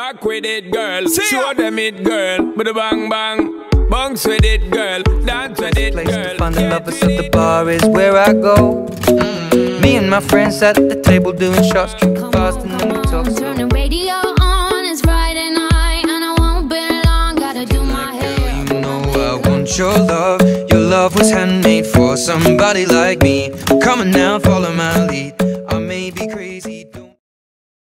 Back with it, girl. Show them it, girl. With a bang bang. Bounce with it, girl. Dance with it, girl. Place to find the lovers at the bar is where I go. Me and my friends at the table doing shots, drinking fast, and then we talk slow. Turn the radio on, it's Friday night, and I won't be long, gotta do my hair. You know I want your love. Your love was handmade for somebody like me. Come on now, follow my lead. I may be crazy.